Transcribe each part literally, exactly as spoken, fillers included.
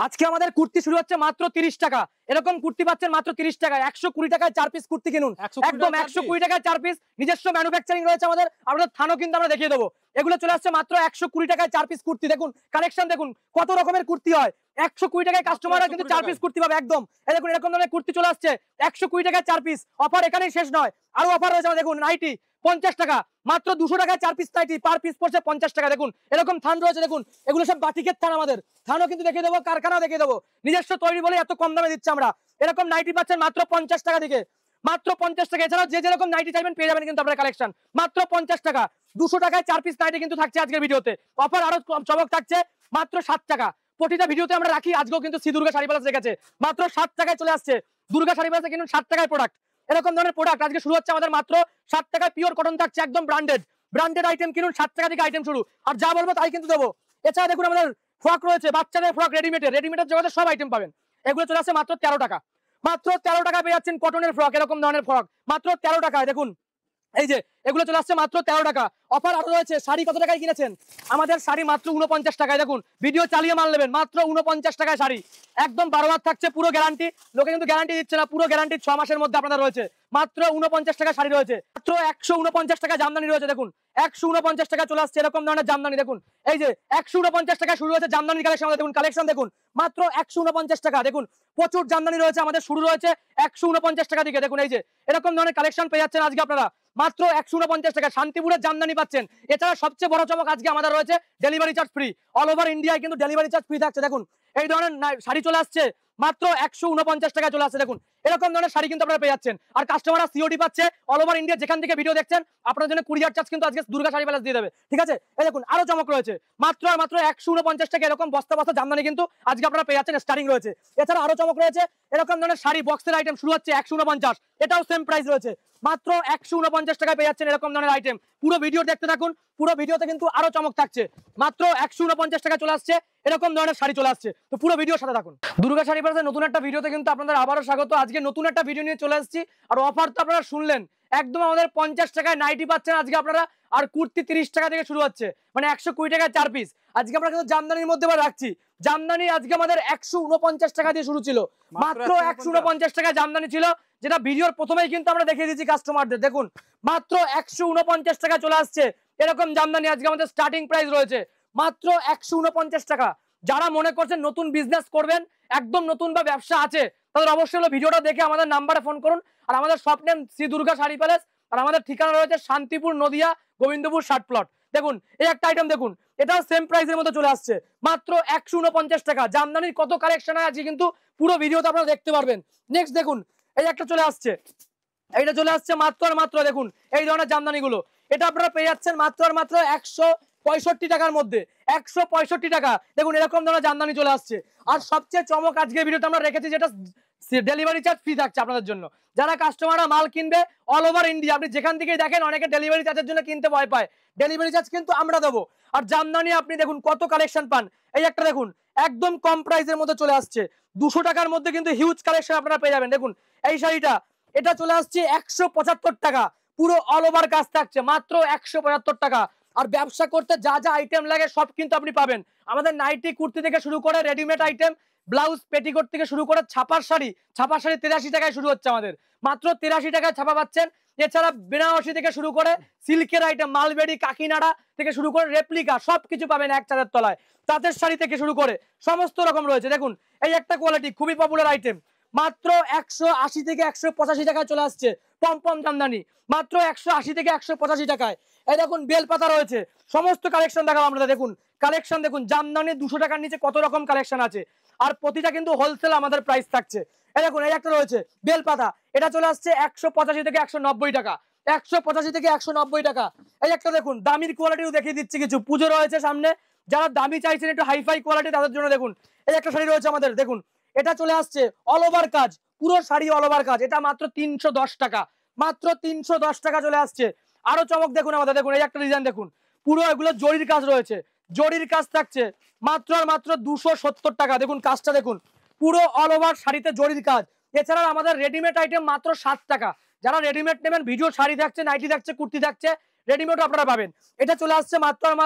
আজকে আমাদের কুর্তি শুরু হচ্ছে মাত্র তিরিশ টাকা। এরকম কুর্তি পাচ্ছেন মাত্র তিরিশ টাকায়। একশো কুড়ি টাকায় চার পিস কুর্তি কিনুন, একদম একশো কুড়ি টাকায় চার পিস। নিজস্ব ম্যানুফ্যাকচারিং রয়েছে আমাদের, আমাদের থানও কিন্তু আমরা দেখিয়ে দেবো। এগুলো চলে আসছে মাত্র একশো কুড়ি টাকায় চার পিস কুর্তি। দেখুন কালেকশন দেখুন কত রকমের কুর্তি হয়। একশো কুড়ি টাকায় কাস্টমাররা কিন্তু চার পিস কুর্তি পাবে একদম। এই দেখুন এরকম ধরনের কুর্তি চলে আসছে একশো কুড়ি টাকায় চার পিস। অফার এখানেই শেষ নয়, আরো অফার রয়েছে। দেখুন নাইটি পঞ্চাশ টাকা, মাত্র দুশো টাকায় চার পিস নাইটি, পার পিস পড়ছে পঞ্চাশ টাকা। দেখুন এরকম থান রয়েছে, দেখুন এগুলো সব বাটিকের থান। আমাদের থানও কিন্তু দেখিয়ে দেবো, কারখানাও দেখিয়ে দেবো। নিজস্ব তৈরি বলে এত কম দামে দিচ্ছে আমরা। এরকম নাইটি পাচ্ছেন মাত্র পঞ্চাশ টাকা থেকে, মাত্র পঞ্চাশ টাকা। এছাড়াও যে যেরকম নাইটি চাইবেন পেয়ে যাবেন কিন্তু আপনার কালেকশন মাত্র পঞ্চাশ টাকা। দুশো টাকায় চার পিস নাইটি কিন্তু থাকছে আজকের ভিডিওতে। অফার আরো চমক থাকছে মাত্র ষাট টাকা। প্রতিটা ভিডিওতে আমরা রাখি, আজকেও কিন্তু শ্রী দুর্গা শাড়ি প্যালেস রেখেছে মাত্র ষাট টাকায় চলে আসছে। দুর্গা শাড়ি প্যালেসে কিন্তু ষাট টাকায় প্রোডাক্ট। এরকম ধরনের প্রোডাক্ট আজকে শুরু হচ্ছে আমাদের মাত্র ষাট টাকায়। পিওর কটন থাকছে একদম ব্র্যান্ডেড, ব্র্যান্ডেড আইটেম কিনুন ষাট টাকা থেকে আইটেম শুরু। আর যা বলবো তাই কিন্তু দেবো। এছাড়া দেখুন আমাদের ফ্রক রয়েছে, বাচ্চাদের ফ্রক রেডিমেডের, রেডিমেডের জগতে সব আইটেম পাবেন। এগুলো চলে আসছে মাত্র তেরো টাকা, মাত্র তেরো টাকা পেয়ে যাচ্ছেন কটনের ফ্রক। এরকম ধরনের ফ্রক মাত্র তেরো টাকায়। দেখুন এই যে এগুলো চলে আসছে মাত্র তেরো টাকা। অফার আরো রয়েছে। শাড়ি কত টাকায় কিনেছেন? আমাদের শাড়ি মাত্র উনপঞ্চাশ টাকায়। দেখুন ভিডিও চালিয়ে মাল নেবেন, মাত্র উনপঞ্চাশ টাকায় শাড়ি, একদম বারো হাত থাকছে, পুরো গ্যারান্টি। লোকে কিন্তু গ্যারান্টি দিচ্ছে না, পুরো গ্যারান্টি ছ মাসের মধ্যে আপনাদের রয়েছে। মাত্র উনপঞ্চাশ টাকা শাড়ি রয়েছে, মাত্র একশো উনপঞ্চাশ টাকা জামদানি রয়েছে। দেখুন একশো উনপঞ্চাশ টাকা চলে আসছে এরকম ধরনের জামদানি। দেখুন এই যে একশো উনপঞ্চাশ টাকা শুরু হয়েছে জামদানি কালেকশন। দেখুন কালেকশন দেখুন মাত্র একশো উনপঞ্চাশ টাকা। দেখুন প্রচুর জামদানি রয়েছে আমাদের, শুরু রয়েছে একশো উনপঞ্চাশ টাকা থেকে। দেখুন এই যে এরকম ধরনের কালেকশন পেয়ে যাচ্ছেন আজকে আপনারা মাত্র একশো উনপঞ্চাশ টাকা। শান্তিপুরের জামদানি পাচ্ছেন। এছাড়া সবচেয়ে বড় চমক আজকে আমাদের রয়েছে delivery charge free. All over ইন্ডিয়ায় কিন্তু ডেলিভারি চার্জ ফ্রি থাকছে। দেখুন এই ধরনের শাড়ি চলে আসছে মাত্র একশো উনপঞ্চাশ টাকা চলে আসছে। দেখুন এরকম ধরনের শাড়ি কিন্তু আপনারা পেয়ে যাচ্ছেন। আর কাস্টমাররা সিওডি পাচ্ছে অল ওভার ইন্ডিয়া। যেখান থেকে ভিডিও দেখছেন আপনার জন্য কুরিয়ার চার্জ কিন্তু আজকে দুর্গা শাড়ি প্যালেস দিয়ে দেবে, ঠিক আছে? এই দেখুন আরো চমক রয়েছে মাত্র আর মাত্র একশো উনপঞ্চাশ টাকা। এরকম বস্তা বস্তা জামদানি কিন্তু আজকে আপনারা পেয়ে যাচ্ছেন, স্টার্টিং রয়েছে। এছাড়া আরো চমক রয়েছে এরকম ধরনের শাড়ি বক্সের আইটেম শুরু হচ্ছে একশো উনপঞ্চাশ, এটাও সেম প্রাইস রয়েছে মাত্র একশো উনপঞ্চাশ টাকায় পেয়ে যাচ্ছেন এরকম ধরনের আইটেম। পুরো ভিডিও দেখতে থাকুন, পুরো ভিডিওতে কিন্তু আরো চমক থাকছে। মাত্র একশো উনপঞ্চাশ টাকা চলে আসছে এরকম ধরনের শাড়ি চলে আসছে। তো পুরো ভিডিও সাথে থাকুন। দুর্গা শাড়ি প্যালেসের নতুন একটা ভিডিওতে কিন্তু আপনাদের আবারও স্বাগত। আজকে নতুন একটা ভিডিও নিয়ে চলে আসছি। আর অফার তো আপনারা শুনলেন, একদম আমাদের পঞ্চাশ টাকায় নাইটি পাচ্ছেন আজকে আপনারা। আর কুর্তি তিরিশ টাকা থেকে শুরু হচ্ছে, মানে একশো কুড়ি টাকায় চার পিস। আজকে আমরা কিন্তু জামদানির মধ্যে রাখছি। জামদানি আজকে আমাদের একশো উনপঞ্চাশ টাকা দিয়ে শুরু ছিল, মাত্র একশো উনপঞ্চাশ টাকায় জামদানি ছিল, যেটা ভিডিওর প্রথমেই কিন্তু আমরা দেখিয়ে দিচ্ছি কাস্টমারদের। দেখুন মাত্র একশো উনপঞ্চাশ টাকা চলে আসছে এরকম জামদানি। আজকে আমাদের স্টার্টিং প্রাইস রয়েছে মাত্র একশো উনপঞ্চাশ টাকা। যারা মনে করছেন নতুন বিজনেস করবেন, একদম নতুন বা ব্যবসা আছে, তাদের অবশ্যই হলো ভিডিওটা দেখে আমাদের নাম্বারে ফোন করুন। আর আমাদের shop name Shri Durga sari palace. আর আমাদের ঠিকানা রয়েছে শান্তিপুর, নদিয়া, গোবিন্দপুর ষাট প্লট। দেখুন এই একটা আইটেম দেখুন, এটাও সেম প্রাইসের মধ্যে চলে আসছে মাত্র একশো উনপঞ্চাশ টাকা। জামদানির কত কালেকশন আছে কিন্তু পুরো ভিডিওতে আপনারা দেখতে পারবেন। নেক্সট দেখুন এই একটা চলে আসছে, এইটা চলে আসছে মাত্র আর মাত্র দেখুন এই ধরনের জামদানি গুলো। এটা আপনারা পেয়ে যাচ্ছেন মাত্র আর মাত্র একশো পঁয়ষট্টি টাকার মধ্যে, একশো পঁয়ষট্টি টাকা। দেখুন এরকম ধরনের জামদানি চলে আসছে। আর সবচেয়ে চমক আজকের ভিডিওতে আমরা রেখেছি যেটা ডেলিভারি চার্জ ফ্রি থাকছে আপনাদের জন্য। যারা কাস্টমাররা মাল কিনবে অল ওভার ইন্ডিয়া, আপনি যেখান থেকে দেখেন অনেকে ডেলিভারি চার্জের জন্য কিনতে ভয় পায়, ডেলিভারি চার্জ কিন্তু আমরা দেবো। আর জামদানি আপনি দেখুন কত কালেকশন পান। এই একটা দেখুন একদম কম প্রাইসের মধ্যে চলে আসছে, দুশো টাকার মধ্যে কিন্তু হিউজ কালেকশন আপনারা পেয়ে যাবেন। দেখুন এই শাড়িটা, এটা চলে আসছে একশো পঁচাত্তর টাকা, পুরো অল ওভার কাজ থাকছে মাত্র একশো পঁচাত্তর টাকা। আর ব্যবসা করতে যা যা আইটেম লাগে সব কিন্তু আপনি পাবেন আমাদের। নাইটি কুর্তি থেকে শুরু করে রেডিমেড আইটেম, ব্লাউজ, পেটিকোট থেকে শুরু করে ছাপার শাড়ি, ছাপার শাড়ি তেরাশি টাকায় শুরু হচ্ছে আমাদের, মাত্র তেরাশি টাকায় ছাপা পাচ্ছেন। এছাড়া বেনারসি থেকে শুরু করে সিল্কের আইটেম, মালবেরি, কাকিনাড়া থেকে শুরু করে রেপ্লিকা সবকিছু পাবেন এক ছাদের তলায়। তাঁতের শাড়ি থেকে শুরু করে সমস্ত রকম রয়েছে। দেখুন এই একটা কোয়ালিটি খুবই পপুলার আইটেম, মাত্র একশো আশি থেকে একশো পঁচাশি টাকায় চলে আসছে। পমপম জামদানি মাত্র একশো আশি থেকে একশো পঁচাশি টাকায়। এই দেখুন বেলপাতা রয়েছে, সমস্ত কালেকশন দেখাবো আমরা। দেখুন কালেকশন দেখুন, জামদানি দুশো টাকার নিচে কত রকম কালেকশন আছে। আর প্রতিটা কিন্তু হোলসেল আমাদের প্রাইস থাকছে। এই দেখুন এই একটা রয়েছে বেলপাতা, এটা চলে আসছে একশো পঁচাশি থেকে একশো নব্বই টাকা, একশো পঁচাশি থেকে একশো নব্বই টাকা। এই একটা দেখুন দামির কোয়ালিটিও দেখিয়ে দিচ্ছি কিছু, পুজো রয়েছে সামনে, যারা দামি চাইছেন একটু হাইফাই কোয়ালিটি তাদের জন্য দেখুন এই একটা শাড়ি রয়েছে আমাদের। দেখুন এটা চলে আসছে অল ওভার কাজ, পুরো শাড়ি অল ওভার কাজ, এটা মাত্র তিনশো দশ টাকা, মাত্র তিনশো দশ টাকা চলে আসছে। আরো চমক দেখুন আমাদের, দেখুন এই একটা ডিজাইন দেখুন, পুরো এগুলো জরির কাজ রয়েছে, জরির কাজ থাকছে মাত্র আর মাত্র দুশো সত্তর টাকা। দেখুন কাজটা দেখুন, পুরো অল ওভার শাড়িতে জরির কাজ। এছাড়া আমাদের রেডিমেড আইটেম মাত্র ষাট টাকা। যারা রেডিমেড নেবেন, ভিডিও শাড়ি থাকছে, নাইটি থাকছে, কুর্তি থাকছে, রেডিমেড আপনারা পাবেন। এটা চলে আসছে মাত্র আর মাত্র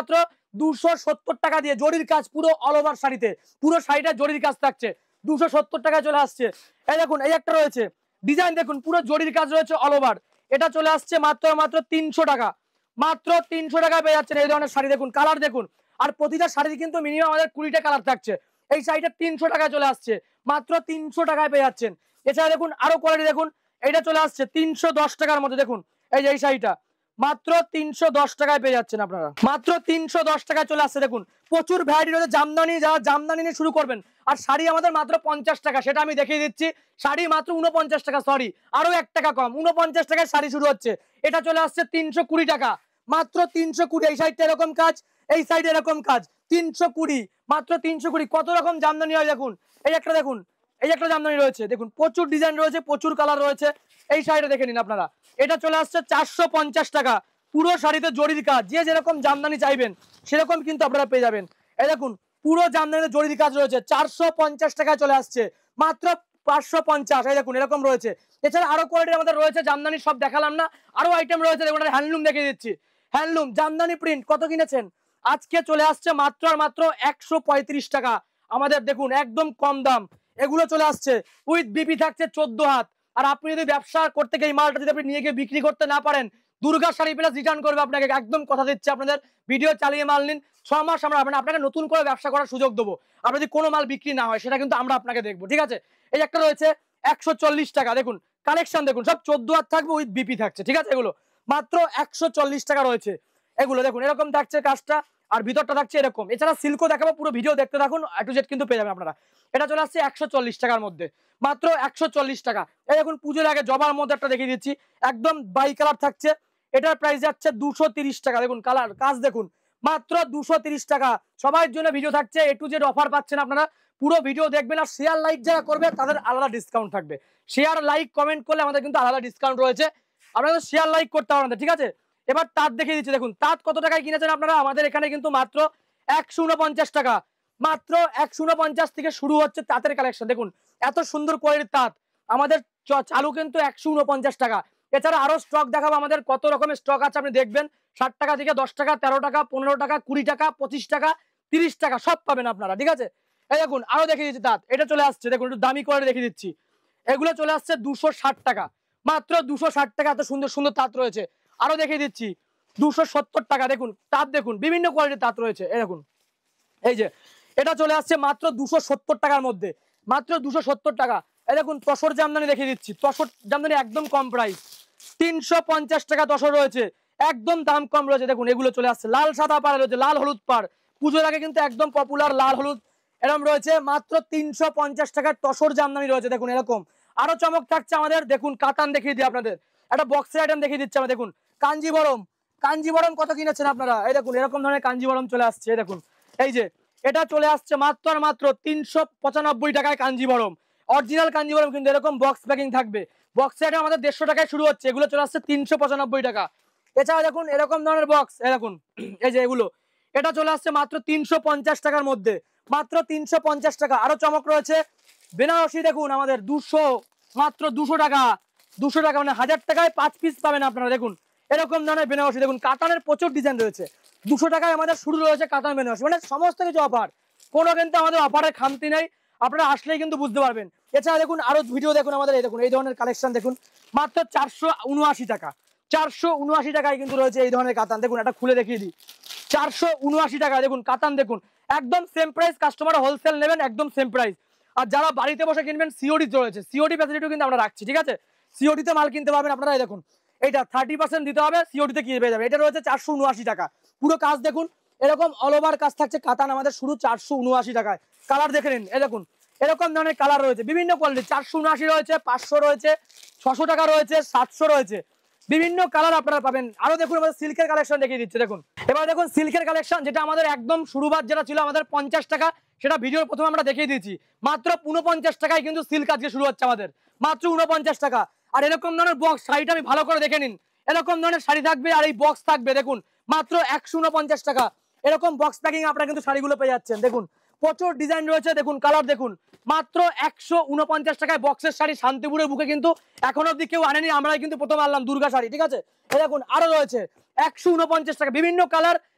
দুশো সত্তর টাকা দিয়ে জরির কাজ পুরো অল ওভার শাড়িতে, পুরো শাড়িটা জরির কাজ থাকছে, দুশো সত্তর টাকায় চলে আসছে। এই দেখুন এই একটা রয়েছে ডিজাইন, দেখুন পুরো জরির কাজ রয়েছে অল ওভার, এটা চলে আসছে মাত্র মাত্র তিনশো টাকা, মাত্র তিনশো টাকায় পেয়ে যাচ্ছেন এই ধরনের শাড়ি। দেখুন কালার দেখুন, আর প্রতিটা শাড়ির কিন্তু মিনিমাম আমাদের কুড়িটা কালার থাকছে। এই শাড়িটা তিনশো টাকায় চলে আসছে, মাত্র তিনশো টাকায় পেয়ে যাচ্ছেন। এছাড়া দেখুন আরো কোয়ালিটি দেখুন, এটা চলে আসছে তিনশো দশ টাকার মধ্যে। দেখুন এই যে এই শাড়িটা মাত্র তিনশো দশ টাকায় পেয়ে যাচ্ছেন আপনারা, মাত্র তিনশো দশ টাকায় চলে আসছে। দেখুন প্রচুর ভ্যারাইটি রয়েছে, জামদানি যারা জামদানি নিয়ে শুরু করবেন, আর শাড়ি আমাদের মাত্র পঞ্চাশ টাকা, সেটা আমি দেখিয়ে দিচ্ছি। শাড়ি মাত্র উনপঞ্চাশ টাকা, সরি আরো এক টাকা কম, উনপঞ্চাশ টাকায় শাড়ি শুরু হচ্ছে। এটা চলে আসছে তিনশো কুড়ি টাকা, মাত্র তিনশো কুড়ি। এই সাইডটা এরকম কাজ, এই সাইডে এরকম কাজ, তিনশো কুড়ি, মাত্র তিনশো কুড়ি। কত রকম জামদানি হয় দেখুন, এই একটা দেখুন, এই একটা জামদানি রয়েছে, দেখুন প্রচুর ডিজাইন রয়েছে, প্রচুর কালার রয়েছে। এই শাড়িটা দেখে নিন আপনারা, এটা চলে আসছে চারশো পঞ্চাশ টাকা, পুরো শাড়িতে জরির কাজ, যে যেরকম জামদানি চাইবেন সেরকম কিন্তু আপনারা পেয়ে যাবেন। এই দেখুন পুরো জামদানিতে জরির কাজ রয়েছে, চারশো পঞ্চাশ টাকায় চলে আসছে, মাত্র পাঁচশো পঞ্চাশ। এই দেখুন এরকম রয়েছে। এছাড়া আরো কোয়ালিটি আমাদের রয়েছে, জামদানি সব দেখালাম না, আরো আইটেম রয়েছে। দেখুন হ্যান্ডলুম দেখিয়ে দিচ্ছি, হ্যান্ডলুম জামদানি প্রিন্ট কত কিনেছেন, আজকে চলে আসছে মাত্র আর মাত্র একশো পঁয়ত্রিশ টাকা আমাদের। দেখুন একদম কম দাম, এগুলো চলে আসছে উইথ বিপি থাকছে চোদ্দ হাত। আর আপনি যদি ব্যবসা করতে গিয়ে এই মালটা যদি আপনি নিয়ে গিয়ে বিক্রি করতে না পারেন, দুর্গা শাড়ি প্লাস রিটার্ন করবে আপনাকে, একদম কথা দিচ্ছে আপনাদের। ভিডিও চালিয়ে মাল নিন, ছ মাস আমরা আপনাকে নতুন করে ব্যবসা করার সুযোগ দেবো। আর যদি কোনো মাল বিক্রি না হয় সেটা কিন্তু আমরা আপনাকে দেখবো, ঠিক আছে। এই একটা রয়েছে একশো চল্লিশ টাকা, দেখুন কালেকশন দেখুন, সব চোদ্দ হাত থাকবে উইথ বিপি থাকছে, ঠিক আছে। এগুলো মাত্র একশো চল্লিশ টাকা রয়েছে। এগুলো দেখুন এরকম থাকছে কাজটা, আর ভিতরটা থাকছে এরকম। এছাড়া সিল্কও দেখাবো, পুরো ভিডিও দেখতে থাকুন, এ টু জেড কিন্তু পেয়ে যাবেন আপনারা। এটা চলে আসছে একশো চল্লিশ টাকার মধ্যে, মাত্র একশো চল্লিশ টাকা। এই দেখুন পুজোর আগে জবার মধ্যে একটা দেখিয়ে দিচ্ছি, একদম বাই কালার থাকছে, এটার প্রাইস যাচ্ছে দুশো তিরিশ টাকা। দেখুন কালার কাজ দেখুন, মাত্র দুশো তিরিশ টাকা। সবার জন্য ভিডিও থাকছে, এ টু জেড অফার পাচ্ছেন আপনারা, পুরো ভিডিও দেখবেন। আর শেয়ার লাইক যারা করবে তাদের আলাদা ডিসকাউন্ট থাকবে, শেয়ার লাইক কমেন্ট করলে আমাদের কিন্তু আলাদা ডিসকাউন্ট রয়েছে, আপনাদের শেয়ার লাইক করতে হবে আমাদের, ঠিক আছে। এবার তাঁত দেখিয়ে দিচ্ছি, দেখুন তাঁত কত টাকায় কিনেছেন আপনারা, আমাদের এখানে কিন্তু মাত্র একশো উনপঞ্চাশ টাকা, মাত্র একশো উনপঞ্চাশ থেকে শুরু হচ্ছে তাঁতের কালেকশন। দেখুন এত সুন্দর কোয়ালিটির তাঁত আমাদের চালু কিন্তু একশো উনপঞ্চাশ টাকা। এছাড়া আরো স্টক দেখাবো, আমাদের কত রকমের স্টক আছে আপনি দেখবেন, ষাট টাকা থেকে দশ টাকা, তেরো টাকা, পনেরো টাকা, কুড়ি টাকা, পঁচিশ টাকা, তিরিশ টাকা, সব পাবেন আপনারা, ঠিক আছে। এই দেখুন আরো দেখিয়ে দিচ্ছি তাঁত, এটা চলে আসছে দেখুন একটু দামি কোয়ালিটি দেখিয়ে দিচ্ছি, এগুলো চলে আসছে দুশো ষাট টাকা, মাত্র দুশো ষাট টাকা। এত সুন্দর সুন্দর তাঁত রয়েছে, আরো দেখিয়ে দিচ্ছি দুশো সত্তর টাকা। দেখুন তাঁত দেখুন বিভিন্ন কোয়ালিটির তাঁত রয়েছে, এই দেখুন এই যে এটা চলে আসছে মাত্র দুশো সত্তর টাকার মধ্যে, মাত্র দুশো সত্তর টাকা। এই দেখুন তসর জামদানি দেখিয়ে দিচ্ছি, তসর জামদানি একদম কম প্রাইস, তিনশো পঞ্চাশ টাকা তসর রয়েছে, একদম দাম কম রয়েছে। দেখুন এগুলো চলে আসছে লাল সাদা পাড় রয়েছে, লাল হলুদ পাড়, পুজোর আগে কিন্তু একদম পপুলার লাল হলুদ এরকম রয়েছে, মাত্র তিনশো পঞ্চাশ টাকার তসর জামদানি রয়েছে। দেখুন এরকম আরো চমক থাকছে আমাদের। দেখুন কাতান দেখিয়ে দিই আপনাদের, একটা বক্সের আইটেম দেখিয়ে দিচ্ছে আমরা। দেখুন কাঞ্জিবরম, কাঞ্জিবরম কত কিনেছেন আপনারা, এই দেখুন এরকম ধরনের কাঞ্জিবরম চলে আসছে। এই দেখুন এই যে এটা চলে আসছে মাত্র আর মাত্র তিনশো পঁচানব্বই টাকায় কাঞ্জিবরম, অরিজিনাল কাঞ্জিবরম কিন্তু এরকম বক্স প্যাকিং থাকবে। বক্স আইটেম আমাদের দেড়শো টাকায় শুরু হচ্ছে, এগুলো চলে আসছে তিনশো পঁচানব্বই টাকা। এছাড়া দেখুন এরকম ধরনের বক্স, এই দেখুন এই যে এগুলো, এটা চলে আসছে মাত্র তিনশো পঞ্চাশ টাকার মধ্যে, মাত্র তিনশো পঞ্চাশ টাকা। আরো চমক রয়েছে বেনারসি, দেখুন আমাদের দুশো, মাত্র দুশো টাকা, দুশো টাকা মানে হাজার টাকায় পাঁচ পিস পাবেন আপনারা। দেখুন এরকম ধরনের বেনারসি, দেখুন কাতানের প্রচুর ডিজাইন রয়েছে, দুশো টাকায় আমাদের শুরু রয়েছে কাতান বেনারসি, মানে সমস্ত কিছু অফার, কোনো কিন্তু আমাদের অফারের খামতি নেই, আপনারা আসলেই কিন্তু বুঝতে পারবেন। এছাড়া দেখুন আরো ভিডিও দেখুন আমাদের, এই দেখুন এই ধরনের কালেকশন দেখুন, মাত্র চারশো উনআশি টাকা, চারশো উনআশি টাকায় কিন্তু রয়েছে এই ধরনের কাতান। দেখুন এটা খুলে দেখিয়ে দিই, চারশো উনআশি টাকা। দেখুন কাতান দেখুন একদম সেম প্রাইস, কাস্টমার হোলসেল নেবেন একদম সেম প্রাইস। আর যারা বাড়িতে বসে কিনবেন সিওডি রয়েছে, সিওডি ফ্যাসিলিটিও কিন্তু আমরা রাখছি, ঠিক আছে। সিওডিতে মাল কিনতে পারবেন আপনারা। এই দেখুন এটা থার্টি পার্সেন্ট দিতে হবে, সিওডিতে কিনে পেয়ে যাবে। এটা রয়েছে চারশো উনআশি টাকা, পুরো কাজ দেখুন এরকম অল ওভার কাজ থাকছে, কাতান আমাদের শুরু চারশো উনআশি টাকায়। কালার দেখে নিন, এই দেখুন এরকম ধরনের কালার রয়েছে বিভিন্ন কোয়ালিটি, চারশো উনআশি রয়েছে, পাঁচশো রয়েছে, ছশো টাকা রয়েছে, সাতশো রয়েছে, বিভিন্ন কালার আপনারা পাবেন। আরো দেখুন আমাদের সিল্কের কালেকশন দেখিয়ে দিচ্ছে, দেখুন এবার দেখুন সিল্কের কালেকশন, যেটা আমাদের একদম শুরুবাত যেটা ছিল আমাদের পঞ্চাশ টাকা, সেটা ভিডিওর প্রথমে আমরা দেখিয়ে দিয়েছি, মাত্র উনপঞ্চাশ টাকায় কিন্তু সিল্ক আজকে শুরু হচ্ছে আমাদের, মাত্র উনপঞ্চাশ টাকা। আর এরকম ধরনের বক্স, শাড়িটা আমি ভালো করে দেখে নিন, এরকম ধরনের শাড়ি থাকবে আর এই বক্স থাকবে, দেখুন মাত্র একশো উনপঞ্চাশ টাকা। এরকম বক্স প্যাকিং আপনারা কিন্তু শাড়িগুলো পেয়ে যাচ্ছেন। দেখুন প্রচুর ডিজাইন রয়েছে, দেখুন কালার দেখুন, মাত্র একশো উনপঞ্চাশ টাকায় বক্সের শাড়ি শান্তিপুরের বুকে কিন্তু এখন অব্দি কেউ আনেনি, আমরাই কিন্তু প্রথম আনলাম দুর্গা শাড়ি, ঠিক আছে। এই দেখুন আরো রয়েছে একশো উনপঞ্চাশ টাকা, বিভিন্ন কালার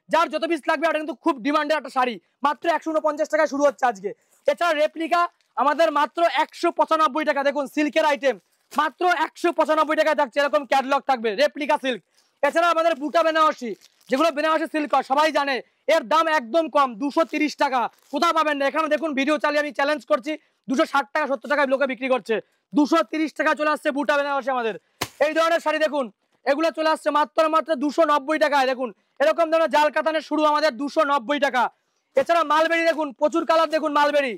যার যত পিস লাগবে এটা কিন্তু খুব ডিমান্ডের একটা শাড়ি, মাত্র একশো উনপঞ্চাশ টাকায় শুরু হচ্ছে আজকে। এছাড়া রেপ্লিকা আমাদের মাত্র একশো পঁচানব্বই টাকা, দেখুন সিল্কের আইটেম মাত্র একশো পঁচানব্বই টাকায় থাকছে, এরকম ক্যাটালগ থাকবে রেপ্লিকা সিল্ক। এছাড়া আমাদের বুটা বেনারসি, যেগুলো বেনারসি সিল্ক সবাই জানে, এর দাম একদম কম, দুশো তিরিশ টাকা, কোথাও পাবেন না। এখানে দেখুন ভিডিও চালিয়ে আমি চ্যালেঞ্জ করছি, দুশো ষাট টাকা সত্তর টাকায় লোকে বিক্রি করছে, দুশো তিরিশ টাকা চলে আসছে বুটা বেনারসি আমাদের। এই ধরনের শাড়ি দেখুন, এগুলো চলে আসছে মাত্র মাত্র দুশো নব্বই টাকায়, দেখুন এরকম ধরনের জাল কাতানের শুরু আমাদের দুশো নব্বই টাকা। এছাড়া মালবেরি দেখুন, প্রচুর কালার দেখুন মালবেরি,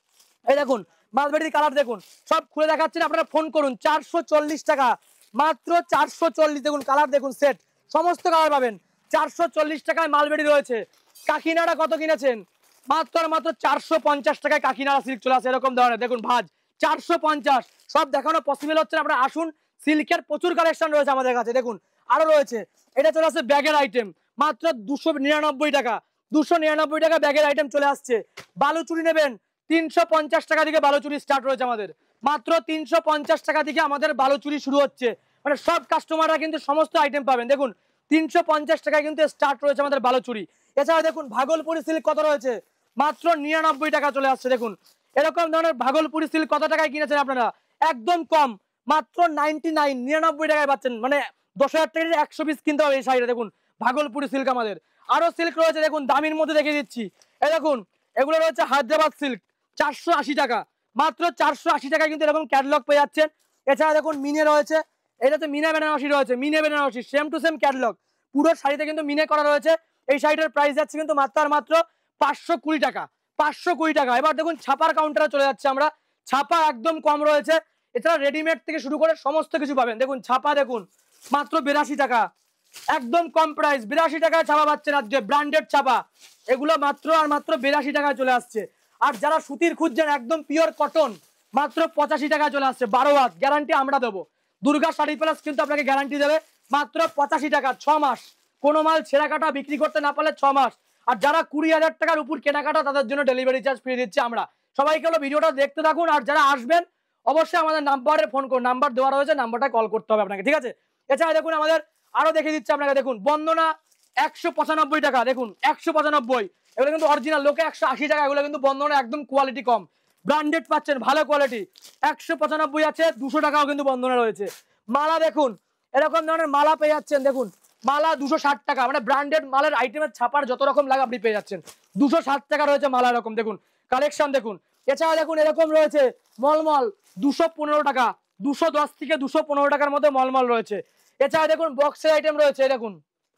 এই দেখুন মালবেরি কালার দেখুন, সব খুলে দেখাচ্ছেন, আপনারা ফোন করুন। চারশো চল্লিশ টাকা, মাত্র চারশো চল্লিশ, দেখুন কালার দেখুন, সেট সমস্ত কালার পাবেন, চারশো চল্লিশ টাকায় মালবেরি রয়েছে। কাকিনাড়া কত কিনেছেন? মাত্র মাত্র চারশো পঞ্চাশ টাকায় কাকিনাড়া সিল্ক চলে আসে, এরকম ধরনের দেখুন ভাজ চারশো পঞ্চাশ। সব দেখানো পসিবল হচ্ছে না, আপনারা আসুন, সিল্কের প্রচুর কালেকশন রয়েছে আমাদের কাছে। দেখুন আরো রয়েছে, এটা চলে আসছে ব্যাগের আইটেম, মাত্র দুশো নিরানব্বই টাকা, দুশো নিরানব্বই টাকা ব্যাগের আইটেম চলে আসছে। বালুচুরি নেবেন, তিনশো পঞ্চাশ টাকা থেকে বালুচুরি স্টার্ট রয়েছে আমাদের, মাত্র তিনশো পঞ্চাশ টাকা থেকে আমাদের বালুচুরি শুরু হচ্ছে, মানে সব কাস্টমাররা কিন্তু সমস্ত আইটেম পাবেন। দেখুন তিনশো পঞ্চাশ টাকায় কিন্তু স্টার্ট রয়েছে আমাদের বালুচুরি। এছাড়া দেখুন ভাগলপুরি সিল্ক কত রয়েছে, মাত্র নিরানব্বই টাকা চলে আসছে। দেখুন এরকম ধরনের ভাগলপুরি সিল্ক কত টাকায় কিনেছেন আপনারা? একদম কম, মাত্র নাইনটি নাইন, নিরানব্বই টাকায় পাচ্ছেন, মানে দশ হাজার টাকা একশো পিস কিনতে হবে এই শাড়িটা। দেখুন ভাগলপুরি সিল্ক আমাদের আরো সিল্ক রয়েছে, দেখুন দামির মধ্যে দেখিয়ে দিচ্ছি। এই দেখুন এগুলো রয়েছে হায়দ্রাবাদ সিল্ক, চারশো আশি টাকা, মাত্র চারশো আশি টাকায় কিন্তু এরকম ক্যাটালগ পেয়ে যাচ্ছেন। এছাড়া দেখুন মিনে রয়েছে, এটাতে মিনে বেনারসি রয়েছে, মিনে Banarasi same to same catalogue, পুরো শাড়িতে কিন্তু মিনে করা রয়েছে। এই শাড়িটার প্রাইস যাচ্ছে কিন্তু মাত্র আর মাত্র পাঁচশো কুড়ি টাকা, পাঁচশো কুড়ি টাকা। এবার দেখুন ছাপার কাউন্টারে চলে যাচ্ছে আমরা, ছাপা একদম কম রয়েছে। এছাড়া রেডিমেড থেকে শুরু করে সমস্ত কিছু পাবেন। দেখুন ছাপা দেখুন মাত্র বিরাশি টাকা, একদম কম প্রাইস, বিরাশি টাকায় ছাপা পাচ্ছেন আজকে, ব্র্যান্ডেড ছাপা, এগুলো মাত্র আর মাত্র বিরাশি টাকায় চলে আসছে। আর যারা সুতির খুঁজছেন একদম পিওর কটন, মাত্র পঁচাশি টাকায় চলে আসছে, বারো হাত গ্যারান্টি আমরা দেবো। দুর্গা শাড়ি প্লাস কিন্তু আপনাকে গ্যারান্টি দেবে, মাত্র পঁচাশি টাকা, ছ মাস, কোনো মাল ছেঁড়া কাটা বিক্রি করতে না পারলে ছ মাস। আর যারা কুড়ি হাজার টাকার উপর কেনাকাটা তাদের জন্য ডেলিভারি চার্জ ফ্রি দিচ্ছি আমরা। সবাইকে হলো ভিডিওটা দেখতে থাকুন, আর যারা আসবেন অবশ্যই আমাদের নাম্বারে ফোন করুন, নাম্বার দেওয়া রয়েছে, নাম্বারটা কল করতে হবে আপনাকে, ঠিক আছে। এছাড়া দেখুন আমাদের আরো দেখে দিচ্ছি আপনাকে, দেখুন বন্দনা একশো পঁচানব্বই টাকা, দেখুন একশো পঁচানব্বই, এগুলো কিন্তু অরিজিনাল, লোকে একশো আশি টাকা, এগুলো কিন্তু বন্দনা একদম কোয়ালিটি কম, ব্র্যান্ডেড পাচ্ছেন, ভালো কোয়ালিটি, একশো পঁচানব্বই আছে, দুশো টাকাও কিন্তু বন্দনা রয়েছে। মালা দেখুন এরকম ধরনের মালা পেয়ে যাচ্ছেন, দেখুন মালা দুশো ষাট টাকা, মানে ব্র্যান্ডেড মালের আইটেমের ছাপার যত রকম লাগে আপনি পেয়ে যাচ্ছেন, দুশো ষাট টাকা রয়েছে মালা, এরকম দেখুন কালেকশন দেখুন। এছাড়া দেখুন এরকম রয়েছে মলমল, দুশো পনেরো টাকা, দুশো দশ থেকে দুশো পনেরো টাকার মধ্যে মলমল রয়েছে। এছাড়া দেখুন বক্সের আইটেম রয়েছে, দেখুন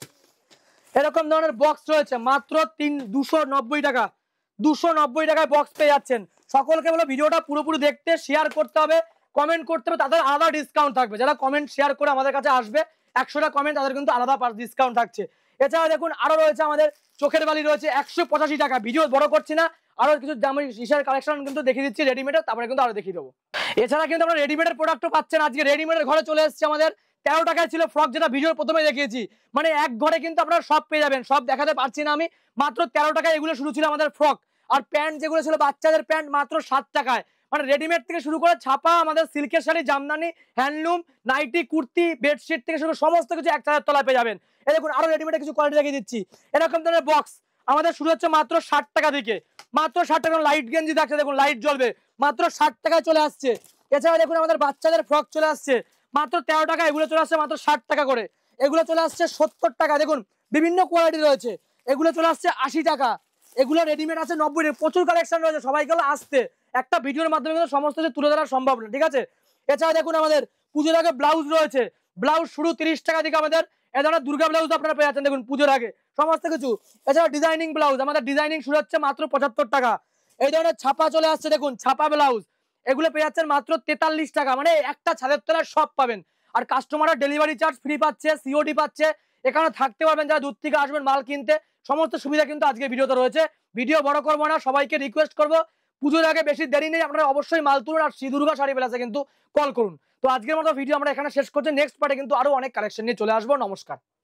এরকম ধরনের বক্স রয়েছে, মাত্র তিন দুশো নব্বই টাকা, দুশো নব্বই টাকায় বক্স পেয়ে যাচ্ছেন। সকলকে বলো ভিডিওটা পুরোপুরি দেখতে, শেয়ার করতে হবে, কমেন্ট করতে হবে, তাদের আলাদা ডিসকাউন্ট থাকবে। যারা কমেন্ট শেয়ার করে আমাদের কাছে আসবে, একশোটা কমেন্ট, তাদের কিন্তু আলাদা ডিসকাউন্ট থাকছে। এছাড়া দেখুন আরো রয়েছে আমাদের চোখের বালি রয়েছে একশো পঁচাশি টাকা, ভিডিও বড় করছি না, আরো কিছু দামি ইশার কালেকশন কিন্তু দেখিয়ে দিচ্ছি রেডিমেডের, তারপরে কিন্তু আরো দেখিয়ে দেবো। এছাড়া কিন্তু আমরা রেডিমেডের প্রোডাক্টও পাচ্ছেন, আজকে রেডিমেডের ঘরে চলে এসেছে আমাদের, তেরো টাকায় ছিল ফ্রক, যেটা ভিডিওর প্রথমে দেখিয়েছি, মানে এক ঘরে কিন্তু আপনারা সব পেয়ে যাবেন, সব দেখাতে পারছি না আমি, মাত্র তেরো টাকায় এগুলো শুরু ছিল আমাদের ফ্রক। আর প্যান্ট যেগুলো ছিল বাচ্চাদের প্যান্ট মাত্র সাত টাকায়, মানে রেডিমেড থেকে শুরু করে ছাপা, আমাদের সিল্কের sari, Jamdani, handloom, nightie, kurti, bedsheet থেকে শুরু সমস্ত কিছু এক ছাদের তলায় পেয়ে যাবেন। এই দেখুন আরো রেডিমেডের কিছু কোয়ালিটি দেখিয়ে দিচ্ছি, এরকম ধরনের বক্স আমাদের শুরু হচ্ছে মাত্র ষাট টাকা থেকে, মাত্র ষাট টাকা। লাইট গেঞ্জি থাকছে, দেখুন লাইট জ্বলবে, মাত্র ষাট টাকায় চলে আসছে। এছাড়া দেখুন আমাদের বাচ্চাদের ফ্রক চলে আসছে মাত্র তেরো টাকা, এগুলো চলে আসছে মাত্র ষাট টাকা করে, এগুলো চলে আসছে সত্তর টাকা, দেখুন বিভিন্ন কোয়ালিটি রয়েছে, এগুলো চলে আসছে আশি টাকা, এগুলো রেডিমেড আছে নব্বই টাকা, প্রচুর কালেকশন রয়েছে, সবাইকে আসতে, একটা ভিডিওর মাধ্যমে কিন্তু সমস্ত কিছু তুলে ধরা সম্ভব না, ঠিক আছে। এছাড়া দেখুন আমাদের পুজোর আগে ব্লাউজ রয়েছে, ব্লাউজ শুরু তিরিশ টাকা থেকে আমাদের, এ ধরনের দুর্গা ব্লাউজ আপনারা পেয়ে যাচ্ছেন, দেখুন পুজোর আগে সমস্ত কিছু। এছাড়া ডিজাইনিং ব্লাউজ, আমাদের ডিজাইনিং শুরু হচ্ছে মাত্র পঁচাত্তর টাকা, এই ধরনের ছাপা চলে আসছে, দেখুন ছাপা ব্লাউজ, এগুলো পেয়ে যাচ্ছেন মাত্র তেতাল্লিশ টাকা, মানে একটা ছাদের তলায় সব পাবেন। আর কাস্টমাররা ডেলিভারি চার্জ ফ্রি পাচ্ছে, সিওডি পাচ্ছে, এখানে থাকতে পারবেন, যারা দূর থেকে আসবেন মাল কিনতে, সমস্ত সুবিধা কিন্তু আজকে ভিডিওতে রয়েছে। ভিডিও বড় করবো না, সবাইকে রিকোয়েস্ট করবো পুজোর আগে বেশি দেরি নেই, আপনারা অবশ্যই মাল তুলুন, আর শ্রী দুর্গা শাড়ি প্লাসে কিন্তু কল করুন। তো আজকের মতো ভিডিও আমরা এখানে শেষ করছি, নেক্সট পার্টে কিন্তু আরো অনেক কালেকশন নিয়ে চলে আসবো। নমস্কার।